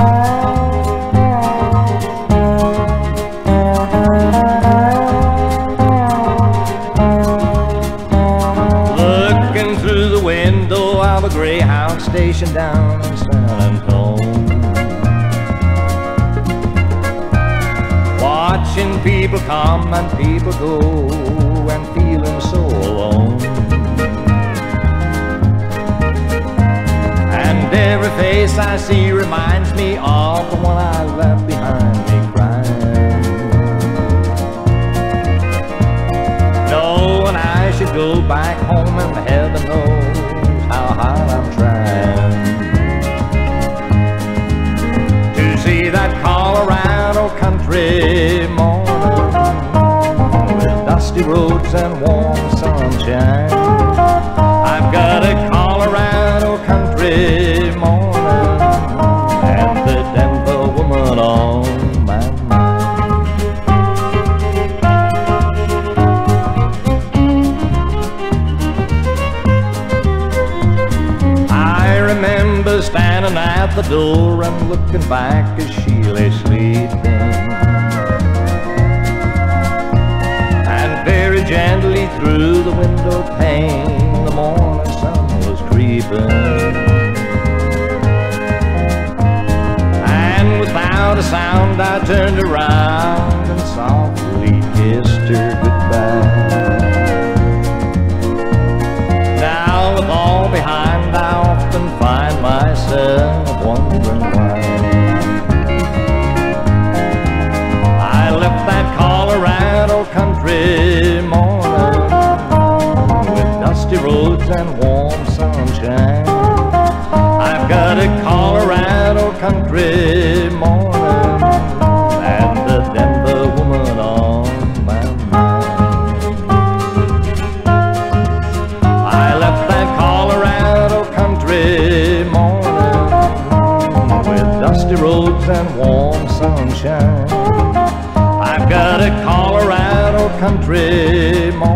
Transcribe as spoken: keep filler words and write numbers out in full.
Looking through the window of a Greyhound station down in San Antonio, watching people come and people go, and feeling so alone. And every face I see reminds me of the one I left behind me crying, knowing I should go back home, and heaven knows how hard I'm trying to see that Colorado country morning with dusty roads and warm sunshine. I've got a Colorado country morning and the Denver woman on my mind. I remember standing at the door and looking back as she lay sleeping, and very gently through the window pane the morning sun was creeping, and without a sound I turned around and softly kissed her goodbye. Now with all behind I often find myself wondering why I left that Colorado country morning with dusty roads and warm sunshine. I've got a Colorado country morning and the Denver woman on my mind. I left that Colorado country morning with dusty roads and warm sunshine. I've got a Colorado country morning